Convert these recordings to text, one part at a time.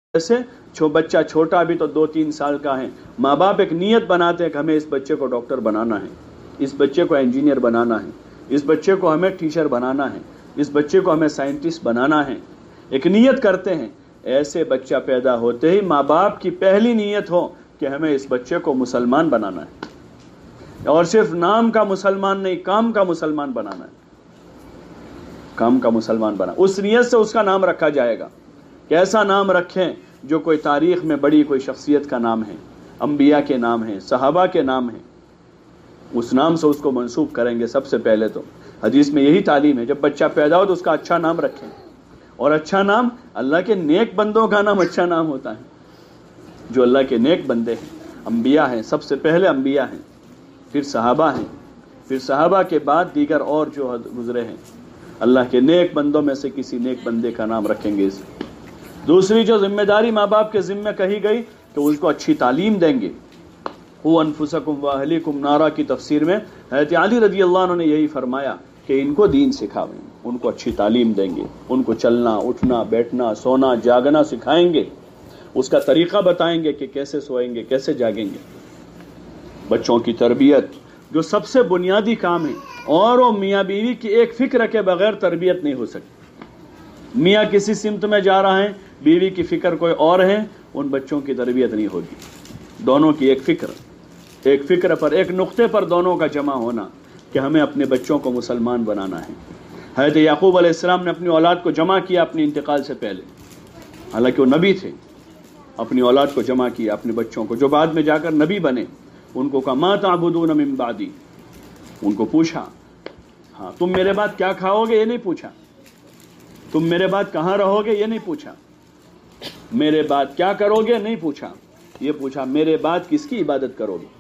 جیسے بچہ چھوٹا بھی تو 2-3 سال کا ہے، ماں باپ ایک نیت بناتے ہیں کہ ہمیں اس بچے کو ڈاکٹر بنانا ہے، اس بچے کو انجینئر بنانا ہے، اس بچے کو ہمیں ٹیچر بنانا ہے، اس بچے کو ہمیں سائنٹسٹ بنانا ہے، ایک نیت کرتے ہیں۔ ایسے بچہ پیدا ہوتے ہی ماں باپ کی پہلی نیت ہو کہ ہمیں اس بچے کو مسلمان بنانا ہے، اور صرف نام کا مسلمان نہیں، کام کا مسلمان بنانا ہے، کام کا مسلمان بنا۔ اس نیت سے اس کا نام رکھا جائے گا۔ کیسا نام رکھیں؟ جو کوئی تاریخ میں بڑی کوئی شخصیت کا نام ہے، انبیاء کے نام ہیں، صحابہ کے نام ہیں، اس نام سے اس کو منسوب کریں گے۔ سب سے پہلے تو حدیث میں یہی تعلیم ہے، جب بچہ پیدا ہو تو اس کا اچھا نام رکھیں، اور اچھا نام اللہ کے نیک بندوں کا نام اچھا نام ہوتا ہے، جو اللہ کے نیک بندے ہیں، انبیاء ہیں، سب سے پہلے انبیاء ہیں، پھر صحابہ ہیں، پھر صحابہ کے بعد دیگر اور جو گزرے ہیں، اللہ کے نیک بندوں میں سے کسی نیک بندے کا نام رکھیں گے۔ دوسری جو ذمہ داری ماں باپ کے ذمہ کہی گئی تو اس کو اچھی تعلیم دیں گے۔ قوا انفسکم واہلیکم نارا کی تفسیر میں حضرت علی رضی اللہ عنہ نے یہی فرمایا کہ ان کو دین سکھاویں، ان کو اچھی تعلیم دیں گے، ان کو چلنا اٹھنا بیٹھنا سونا جاگنا سکھائیں گے، اس کا طریقہ بتائیں گے کہ کیسے سوئیں گے کیسے جاگیں گے۔ بچوں کی تربیت جو سب سے بنیادی کام ہے، اور وہ میاں بیوی کی ایک فکر کے بغیر تربیت نہیں ہو سکتی۔ میاں کسی سمت میں جا رہا ہے، بیوی کی فکر کوئی اور ہے، ان بچوں کی تربیت نہیں ہوگی۔ دونوں کی ایک فکر پر، ایک نقطے پر دونوں کا جمع ہونا کہ ہمیں اپنے بچوں کو مسلمان بنانا ہے۔ حضرت یعقوب علیہ السلام نے اپنی اولاد کو جمع کیا اپنے انتقال سے پہلے، حالانکہ وہ نبی تھے، اپنی اولاد کو جمع کیا، اپنے بچوں کو جو بعد میں جا کر نبی بنے، ان کو کہا ما تعبدون من بعدی، ان کو پوچھا، ہاں تم میرے بعد کیا کھاؤ گے یہ نہیں پوچھا، تم میرے بعد کہاں رہو گے یہ نہیں پوچھا، میرے بعد کیا کرو گے نہیں پوچھا، یہ پوچھا میرے بعد کس کی عبادت کرو گے۔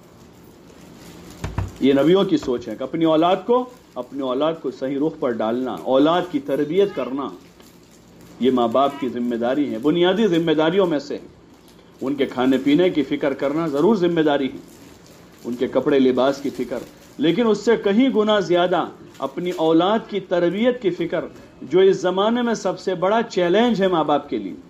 یہ نبیوں کی سوچ ہے کہ اپنی اولاد کو صحیح رخ پر ڈالنا، اولاد کی تربیت کرنا، یہ ماں باپ کی ذمہ داری ہے، بنیادی ذمہ داریوں میں سے ان کے کھانے پینے کی فکر کرنا ضرور ذمہ داری ہے، ان کے کپڑے لباس کی فکر، لیکن اس سے کہیں گنا زیادہ اپنی اولاد کی تربیت کی فکر، جو اس زمانے میں سب سے بڑا چیلنج ہے ماں باپ کے لیے،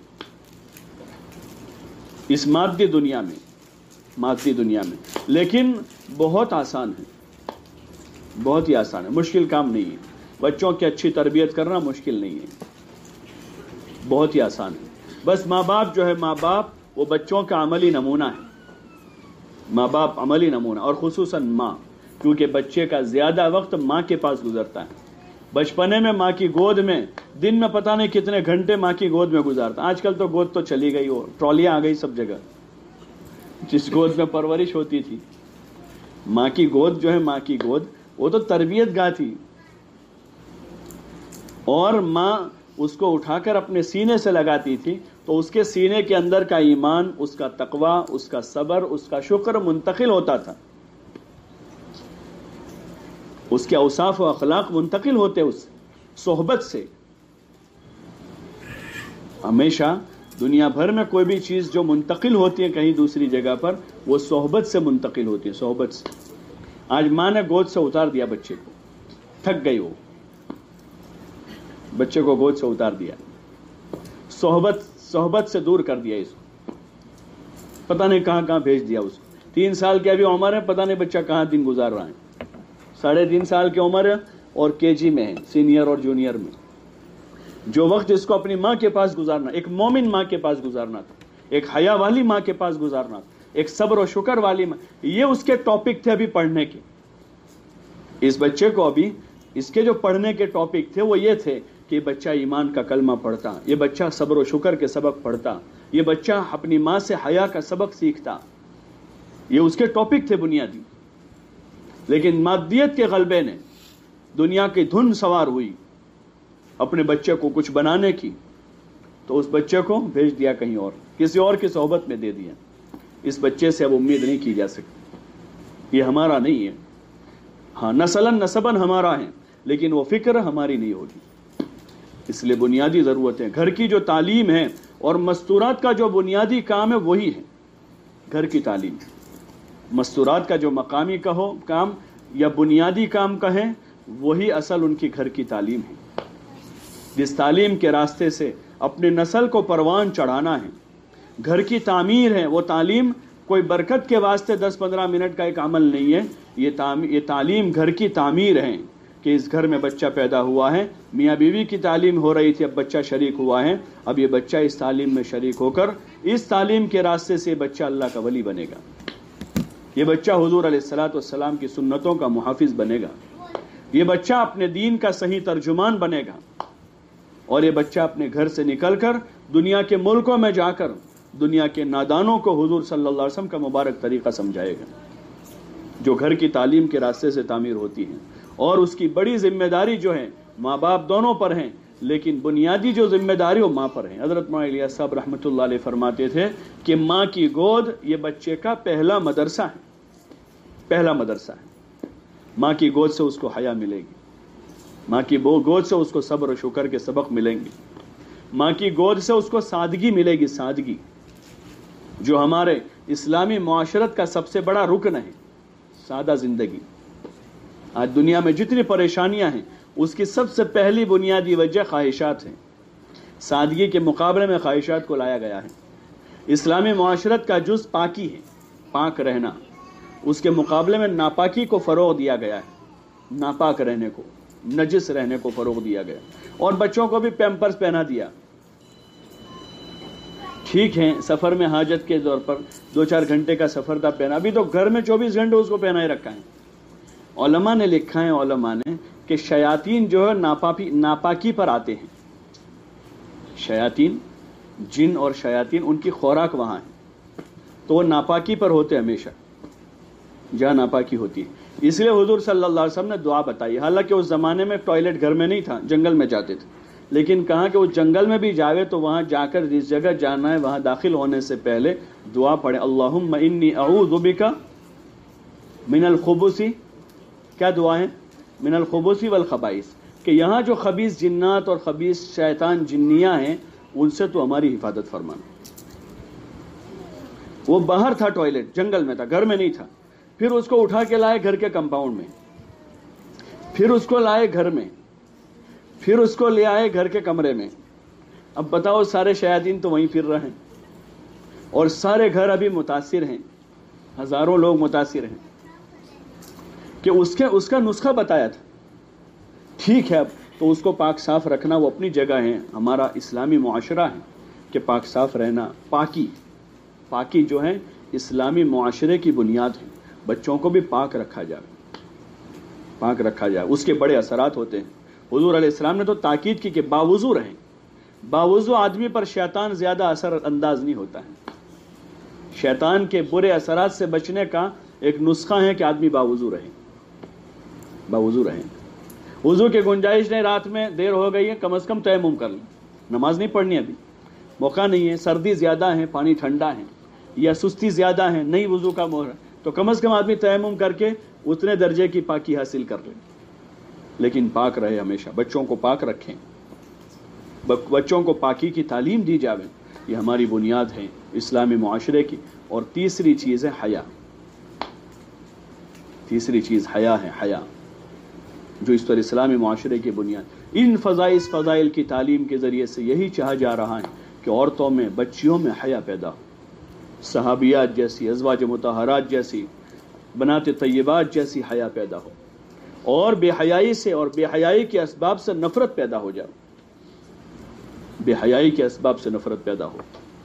اس مادی دنیا میں، لیکن بہت آسان ہے، بہت ہی آسان ہے، مشکل کام نہیں ہے۔ بچوں کی اچھی تربیت کرنا مشکل نہیں ہے، بہت ہی آسان ہے۔ بس ماں باپ وہ بچوں کا عملی نمونہ ہے، ماں باپ عملی نمونہ، اور خصوصاً ماں، کیونکہ بچے کا زیادہ وقت ماں کے پاس گزرتا ہے، بچپنے میں ماں کی گود میں، دن میں پتہ نہیں کتنے گھنٹے ماں کی گود میں گزارتا۔ آج کل تو گود تو چلی گئی، ہو ٹرالیاں آ گئی سب جگہ، جس گود میں پرورش ہوتی تھی، ماں کی گود جو ہے، ماں کی گود وہ تو تربیت گاہ تھی، اور ماں اس کو اٹھا کر اپنے سینے سے لگاتی تھی تو اس کے سینے کے اندر کا ایمان، اس کا تقوی، اس کا صبر، اس کا شکر منتقل ہوتا تھا، اس کے اوصاف و اخلاق منتقل ہوتے اس صحبت سے۔ ہمیشہ دنیا بھر میں کوئی بھی چیز جو منتقل ہوتی ہے کہیں دوسری جگہ پر، وہ صحبت سے منتقل ہوتی ہے، صحبت سے۔ آج ماں نے گود سے اتار دیا بچے کو، تھک گئی، وہ بچے کو گود سے اتار دیا، صحبت سے دور کر دیا، اس کو پتہ نہیں کہاں کہاں بھیج دیا۔ اس کو 3 سال کی ابھی عمر ہے، پتہ نہیں بچہ کہاں دن گزار رہا ہے، 3.5 سال کی عمر ہے اور KG میں ہے، سینئر اور جونیئر میں۔ جو وقت اس کو اپنی ماں کے پاس گزارنا، ایک مومن ماں کے پاس گزارنا تھا، ایک حیا والی ماں کے پاس گزارنا تھا، ایک صبر و شکر والی ماں، یہ اس کے ٹاپک تھے ابھی پڑھنے کے۔ اس بچے کو ابھی اس کے جو پڑھنے کے ٹاپک تھے وہ یہ تھے کہ یہ بچہ ایمان کا کلمہ پڑھتا، یہ بچہ صبر و شکر کے سبق پڑھتا، یہ بچہ اپنی ماں سے حیا کا سبق سیکھتا، یہ اس کے ٹاپک تھے بنیادی۔ لیکن مادیت کے غلبے نے دنیا کی دھن سوار ہوئی اپنے بچے کو کچھ بنانے کی، تو اس بچے کو بھیج دیا کہیں اور، کسی اور کی صحبت میں دے دیا۔ اس بچے سے اب امید نہیں کی جا سکتی، یہ ہمارا نہیں ہے، ہاں نسلاً نسباً ہمارا ہے، لیکن وہ فکر ہماری نہیں ہوگی۔ اس لیے بنیادی ضرورتیں، گھر کی جو تعلیم ہے اور مستورات کا جو بنیادی کام ہے وہی ہے گھر کی تعلیم۔ مستورات کا جو مقامی کام یا بنیادی کام کہیں، وہی اصل ان کی گھر کی تعلیم ہے، جس تعلیم کے راستے سے اپنے نسل کو پروان چڑھانا ہے، گھر کی تعمیر ہے، وہ تعلیم کوئی برکت کے واسطے 10-15 منٹ کا ایک عمل نہیں ہے، یہ تعلیم گھر کی تعمیر ہے کہ اس گھر میں بچہ پیدا ہوا ہے، میاں بیوی کی تعلیم ہو رہی تھی، اب بچہ شریک ہوا ہے، اب یہ بچہ اس تعلیم میں شریک ہو کر اس تعلیم کے راستے سے بچہ اللہ کا ولی بنے گا، یہ بچہ حضور علیہ الصلوۃ والسلام کی سنتوں کا محافظ بنے گا، یہ بچہ اپنے دین کا صحیح ترجمان بنے گا، اور یہ بچہ اپنے گھر سے نکل کر دنیا کے ملکوں میں جا کر دنیا کے نادانوں کو حضور صلی اللہ علیہ وسلم کا مبارک طریقہ سمجھائے گا، جو گھر کی تعلیم کے راستے سے تعمیر ہوتی ہے۔ اور اس کی بڑی ذمہ داری جو ہے ماں باپ دونوں پر ہیں، لیکن بنیادی جو ذمہ داری وہ ماں پر ہے۔ حضرت مولانا الیاس صاحب رحمۃ اللہ علیہ فرماتے تھے کہ ماں کی گود یہ بچے کا پہلا مدرسہ ہے، پہلا مدرسہ ہے۔ ماں کی گود سے اس کو حیا ملے گی، ماں کی گود سے اس کو صبر و شکر کے سبق ملیں گے، ماں کی گود سے اس کو سادگی ملے گی، سادگی جو ہمارے اسلامی معاشرت کا سب سے بڑا رکن ہے، سادہ زندگی۔ آج دنیا میں جتنی پریشانیاں ہیں اس کی سب سے پہلی بنیادی وجہ خواہشات ہیں، سادگی کے مقابلے میں خواہشات کو لایا گیا ہے۔ اسلامی معاشرت کا جز پاکی ہے، پاک رہنا، اس کے مقابلے میں ناپاکی کو فروغ دیا گیا ہے، ناپاک رہنے کو، نجس رہنے کو فروغ دیا گیا، اور بچوں کو بھی پیمپرز پہنا دیا۔ ٹھیک ہے سفر میں حاجت کے طور پر 2-4 گھنٹے کا سفر تھا پہنا، ابھی تو گھر میں 24 گھنٹے اس کو پہنا ہی رکھا ہے۔ علماء نے لکھا ہے، علماء نے، کہ شیاطین جو ہے ناپاکی پر آتے ہیں، شیاطین، جن اور شیاطین ان کی خوراک وہاں ہے، تو وہ ناپاکی پر ہوتے ہمیشہ جہاں ناپاکی ہوتی ہے۔ اس لیے حضور صلی اللہ علیہ وسلم نے دعا بتائی، حالانکہ اس زمانے میں ٹوائلٹ گھر میں نہیں تھا، جنگل میں جاتے تھے، لیکن کہا کہ وہ جنگل میں بھی جاوے تو وہاں جا کر جس جگہ جانا ہے وہاں داخل ہونے سے پہلے دعا پڑھے، اللہم انی اعوذ بک من الخبث، کیا دعا ہے؟ من الخبث والخبائث، کہ یہاں جو خبیث جنات اور خبیث شیطان جنیاں ہیں ان سے تو ہماری حفاظت فرمانا۔ وہ باہر تھا، ٹوائلٹ جنگل میں تھا، گھر میں نہیں تھا، پھر اس کو اٹھا کے لائے گھر کے کمپاؤنڈ میں، پھر اس کو لائے گھر میں، پھر اس کو لے آئے گھر کے کمرے میں۔ اب بتاؤ سارے شیاطین تو وہیں پھر رہے ہیں اور سارے گھر ابھی متاثر ہیں، ہزاروں لوگ متاثر ہیں، کہ اس کا نسخہ بتایا تھا۔ ٹھیک ہے، اب تو اس کو پاک صاف رکھنا وہ اپنی جگہ ہے، ہمارا اسلامی معاشرہ ہے کہ پاک صاف رہنا، پاکی جو ہے اسلامی معاشرے کی بنیاد ہے، بچوں کو بھی پاک رکھا جائے، پاک رکھا جائے، اس کے بڑے اثرات ہوتے ہیں۔ حضور علیہ السلام نے تو تاکید کی کہ باوضو رہیں، باوضو آدمی پر شیطان زیادہ اثر انداز نہیں ہوتا ہے۔ شیطان کے برے اثرات سے بچنے کا ایک نسخہ ہے کہ آدمی باوضو رہے، باوضو رہیں۔ وضو کی گنجائش نہیں، رات میں دیر ہو گئی ہے، کم از کم تیمم کر لیں، نماز نہیں پڑھنی ابھی، موقع نہیں ہے، سردی زیادہ ہے، پانی ٹھنڈا ہے، یا سستی زیادہ ہے، نہیں وضو کا موقع، تو کم از کم آدمی تیمم کر کے اتنے درجے کی پاکی حاصل کر لے، لیکن پاک رہے ہمیشہ، بچوں کو پاک رکھیں، بچوں کو پاکی کی تعلیم دی جاوے، یہ ہماری بنیاد ہے اسلامی معاشرے کی۔ اور تیسری چیز ہے حیا، تیسری چیز حیا ہے، حیا جو اس پر اسلامی معاشرے کی بنیاد۔ ان فضائل کی تعلیم کے ذریعے سے یہی چاہا جا رہا ہے کہ عورتوں میں، بچیوں میں حیا پیدا ہو، صحابیات جیسی، ازواج مطہرات جیسی، بنات طیبات جیسی حیا پیدا ہو، اور بے حیائی سے اور بے حیائی کے اسباب سے نفرت پیدا ہو جائے، بے حیائی کے اسباب سے نفرت پیدا ہو،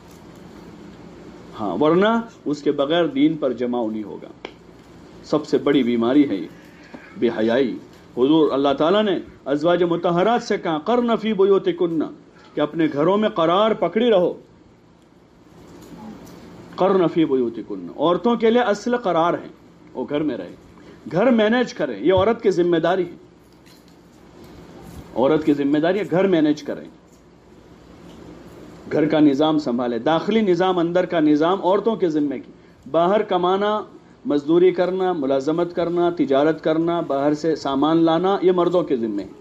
ہاں، ورنہ اس کے بغیر دین پر جماؤ نہیں ہوگا۔ سب سے بڑی بیماری ہے یہ بے حیائی۔ حضور اللہ تعالیٰ نے ازواج مطہرات سے کہا قرن فی بیوتکن، کہ اپنے گھروں میں قرار پکڑی رہو، قرن فی بیوتکن، عورتوں کے لیے اصل قرار ہے، وہ گھر میں رہے، گھر مینیج کریں، یہ عورت کی ذمہ داری ہے، عورت کی ذمہ داری ہے گھر مینیج کریں، گھر کا نظام سنبھالے، داخلی نظام، اندر کا نظام عورتوں کے ذمہ کی، باہر کمانا، مزدوری کرنا، ملازمت کرنا، تجارت کرنا، باہر سے سامان لانا، یہ مردوں کے ذمہ ہے،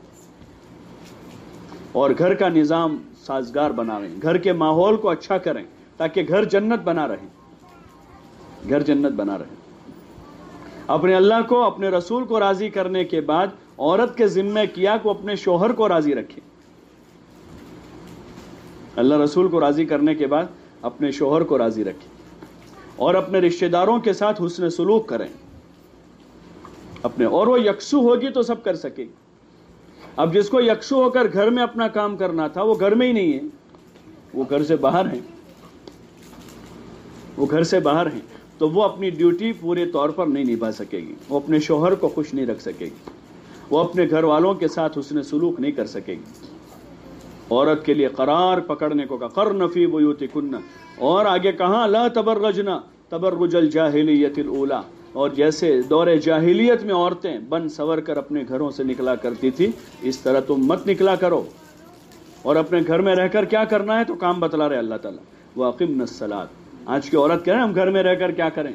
اور گھر کا نظام سازگار بنائیں، گھر کے ماحول کو اچھا کریں تاکہ گھر جنت بنا رہے، گھر جنت بنا رہے۔ اپنے اللہ کو، اپنے رسول کو راضی کرنے کے بعد عورت کے ذمہ کیا کہ وہ اپنے شوہر کو راضی رکھے، اللہ رسول کو راضی کرنے کے بعد اپنے شوہر کو راضی رکھیں اور اپنے رشتہ داروں کے ساتھ حسن سلوک کریں اپنے، اور وہ یکسو ہوگی تو سب کر سکے گی۔ اب جس کو یکسو ہو کر گھر میں اپنا کام کرنا تھا وہ گھر میں ہی نہیں ہے، وہ گھر سے باہر ہیں، وہ گھر سے باہر ہیں، تو وہ اپنی ڈیوٹی پورے طور پر نہیں نبھا سکے گی، وہ اپنے شوہر کو خوش نہیں رکھ سکے گی، وہ اپنے گھر والوں کے ساتھ حسن سلوک نہیں کر سکے گی۔ عورت کے لیے قرار پکڑنے کو کہا قرن فی بیوتکن، اور آگے کہاں لا تبرجنا تبرج الجاہلیت الاولی، اور جیسے دور جاہلیت میں عورتیں بن سور کر اپنے گھروں سے نکلا کرتی تھی اس طرح تم مت نکلا کرو، اور اپنے گھر میں رہ کر کیا کرنا ہے تو کام بتلا رہے اللہ تعالیٰ، واقمنا الصلاۃ۔ آج کی عورت کہہ رہے ہیں ہم گھر میں رہ کر کیا کریں،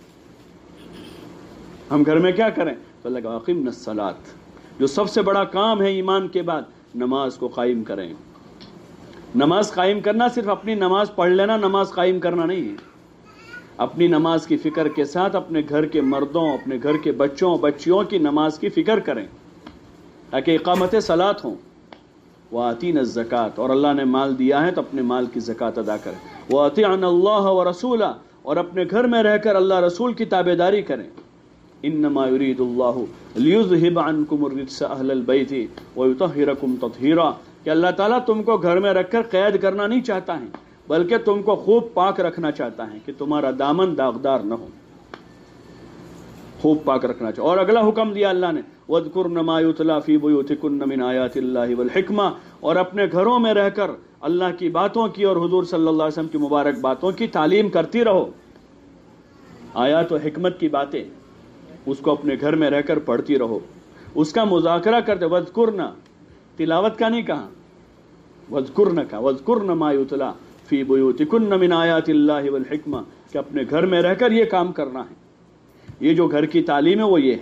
ہم گھر میں کیا کریں، تو اللہ کہا واقمنا الصلاۃ، جو سب سے بڑا کام ہے ایمان کے بعد نماز کو قائم کریں۔ نماز قائم کرنا صرف اپنی نماز پڑھ لینا نماز قائم کرنا نہیں ہے، اپنی نماز کی فکر کے ساتھ اپنے گھر کے مردوں، اپنے گھر کے بچوں بچیوں کی نماز کی فکر کریں تاکہ اقامت صلاۃ ہوں۔ وَآتِينَ الزَّكَاةَ، اور اللہ نے مال دیا ہے تو اپنے مال کی زکوٰۃ ادا کریں۔ وَأَطِيعْنَ اللَّهَ وَرَسُولَهُ، اور اپنے گھر میں رہ کر اللہ رسول کی تابعداری کریں۔ انما يريد الله ليذهب عنكم الرجس اهل البيت ويطهركم تطهيرا، کہ اللہ تعالیٰ تم کو گھر میں رکھ کر قید کرنا نہیں چاہتا ہے بلکہ تم کو خوب پاک رکھنا چاہتا ہے کہ تمہارا دامن داغدار نہ ہو، خوب پاک رکھنا چاہتا۔ اور اگلا حکم دیا اللہ نے وَاذْكُرْنَ مَا يُتْلَى فِي بُيُوتِكُنَّ مِنْ آيَاتِ اللَّهِ وَالْحِكْمَةِ، اور اپنے گھروں میں رہ کر اللہ کی باتوں کی اور حضور صلی اللہ علیہ وسلم کی مبارک باتوں کی تعلیم کرتی رہو۔ آیات و حکمت کی باتیں اس کو اپنے گھر میں رہ کر پڑھتی رہو، اس کا مذاکرہ کرتے۔ وَاذْكُرْنَ، تلاوت کا نہیں کہا، وَاذْكُرْنَ کا، وَاذْكُرْنَ مَا يُتْلَى فِي بُيُوتِكُنَّ مِنْ آيَاتِ اللَّهِ وَالْحِكْمَةِ، کہ اپنے گھر میں رہ کر یہ کام کرنا ہے۔ یہ جو گھر کی تعلیم ہے وہ یہ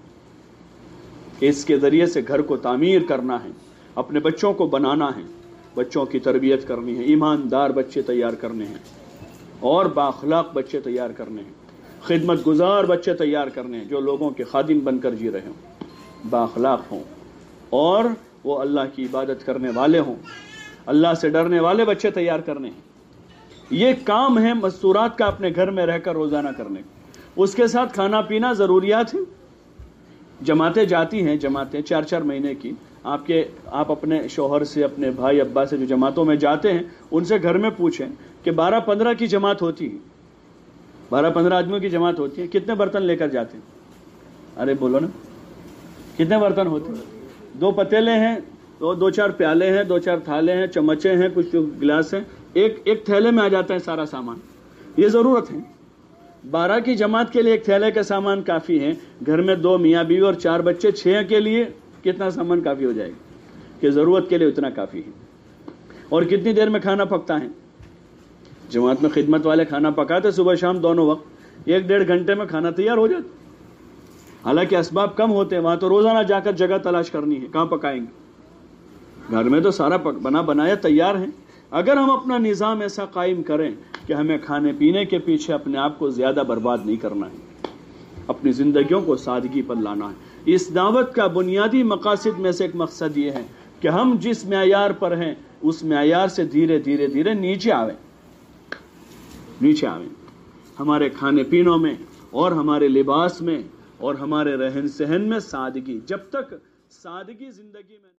ہے کہ اس کے ذریعے سے گھر کو تعمیر کرنا ہے، اپنے بچوں کو بنانا ہے، بچوں کی تربیت کرنی ہے، ایماندار بچے تیار کرنے ہیں اور بااخلاق بچے تیار کرنے ہیں، خدمت گزار بچے تیار کرنے ہیں جو لوگوں کے خادم بن کر جی رہے ہوں، بااخلاق ہوں اور وہ اللہ کی عبادت کرنے والے ہوں، اللہ سے ڈرنے والے بچے تیار کرنے ہیں۔ یہ کام ہے مستورات کا اپنے گھر میں رہ کر روزانہ کرنے۔ اس کے ساتھ کھانا پینا ضروریات ہیں، جماعتیں جاتی ہیں، جماعتیں 4 مہینے کی، آپ اپنے شوہر سے اپنے بھائی ابا سے جو جماعتوں میں جاتے ہیں ان سے گھر میں پوچھیں کہ 12-15 کی جماعت ہوتی ہے، 12-15 آدمیوں کی جماعت ہوتی ہے، کتنے برتن لے کر جاتے ہیں؟ ارے بولو نا، کتنے برتن ہوتے ہیں؟ 2 پتیلے ہیں، 2-4 پیالے ہیں، 2-4 تھالے ہیں، چمچے ہیں، کچھ گلاس ہیں، ایک تھیلے میں آ جاتا ہے سارا سامان۔ یہ ضرورت ہے، 12 کی جماعت کے لیے ایک تھیلے کا سامان کافی ہے۔ گھر میں 2 میاں بیوی اور 4 بچے، 6 کے لیے کتنا سامان کافی ہو جائے گا کہ ضرورت کے لیے اتنا کافی ہے۔ اور کتنی دیر میں کھانا پکتا ہے؟ جماعت میں خدمت والے کھانا پکاتے صبح شام دونوں وقت، 1-1.5 گھنٹے میں کھانا تیار ہو جاتا۔ حالانکہ اسباب کم ہوتے ہیں، وہاں تو روزانہ جا کر جگہ تلاش کرنی ہے، کہاں پکائیں گے؟ گھر میں تو سارا بنا بنایا تیار ہے۔ اگر ہم اپنا نظام ایسا قائم کریں کہ ہمیں کھانے پینے کے پیچھے اپنے آپ کو زیادہ برباد نہیں کرنا ہے، اپنی زندگیوں کو سادگی پر لانا ہے۔ اس دعوت کا بنیادی مقاصد میں سے ایک مقصد یہ ہے کہ ہم جس معیار پر ہیں اس معیار سے دھیرے دھیرے دھیرے نیچے آویں، ہمارے کھانے پینوں میں اور ہمارے لباس میں اور ہمارے رہن سہن میں سادگی۔ جب تک سادگی زندگی میں